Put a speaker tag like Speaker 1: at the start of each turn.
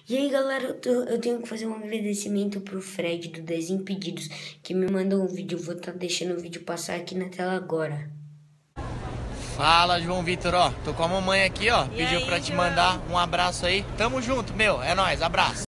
Speaker 1: E aí, galera, eu tenho que fazer um agradecimento pro Fred do Desimpedidos, que me mandou um vídeo. Vou estar deixando o vídeo passar aqui na tela agora.
Speaker 2: Fala, João Vitor, ó, tô com a mamãe aqui, ó, pediu pra te mandar um abraço aí. Tamo junto, meu, é nóis, abraço.